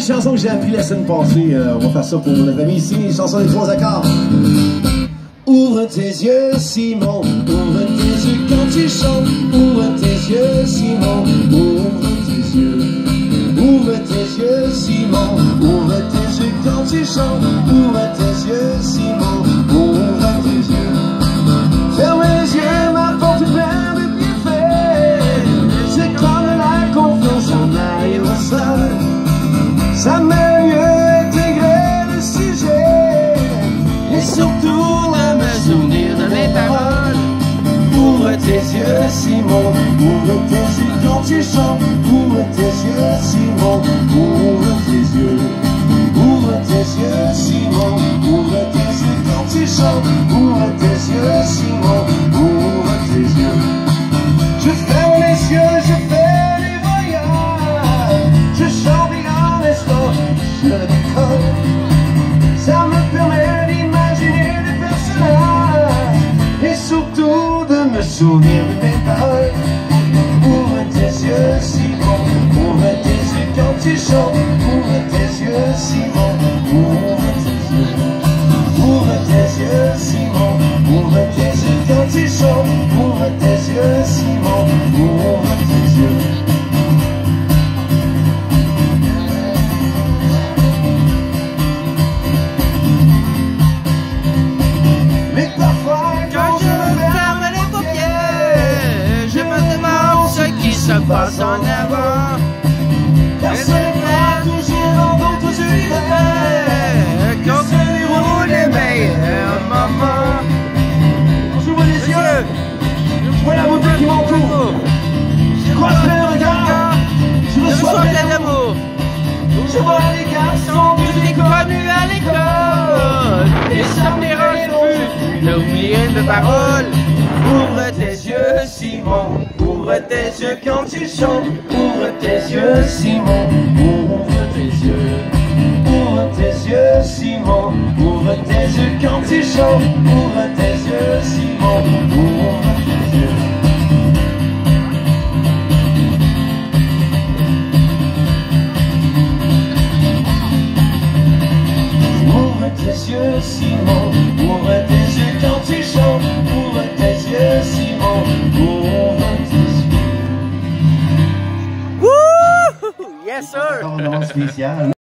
chanson que j'ai appris la semaine passée. On va faire ça pour notre ami ici, une chanson des 3 accords. Ouvre tes yeux, Simon, ouvre tes yeux quand tu chantes. Ouvre tes yeux, Simon, ouvre tes yeux. Ouvre tes yeux, Simon, ouvre tes yeux quand tu chantes. Ouvre tes yeux, Simon, ouvre tes yeux. Ferme les yeux, ma porte est pleine de bienfaits. C'est comme la confiance en aérosol. Ça m'aide mieux intégrer le sujet. Et surtout à me souvenir de mes paroles. Ouvre tes yeux, Simon, ouvre tes yeux quand tu chantes. Ouvre tes yeux, Simon, ouvre tes yeux. Ouvre tes yeux, Simon, ouvre tes yeux quand tu chantes. Ouvre tes yeux, Simon, ouvre tes yeux. Je ferme les yeux, je fais des voyages. Je chante en instant, je décolle. Ça me permet d'imaginer des personnages et surtout de me souvenir de mes paroles. Ouvre tes yeux, Simon, ouvre tes yeux quand tu chantes. Ouvre tes yeux, Simon, ouvre tes yeux. Ouvre tes yeux, Simon, ouvre tes yeux quand tu chantes. Ouvre tes yeux, Simon, ouvre tes yeux. Mais parfois, quand je me ferme les paupières, je me demande ce qui se passe en avant. Personne n'est toujours dans d'autres univers quand se déroulent les meilleurs moments. Quand j'ouvre les yeux, je vois la beauté qui m'entoure. Je croise le regard, je reçois plein d'amour. Je vois les garçons que j'ai connus à l'école. Et ça me dérange plus d'oublier mes paroles. Ouvre tes yeux, Simon, ouvre tes yeux quand tu chantes. Ouvre tes yeux, Simon, ouvre tes yeux. Ouvre tes yeux, Simon, ouvre tes yeux quand tu chantes. Ouvre tes yeux, Simon, ouvre tes yeux. Ouvre tes yeux, Simon, ouvre tes yeux quand tu chantes. Ouvre tes yeux, Simon, ouvre tes yeux. Wouh! Yes, sir! Spécial.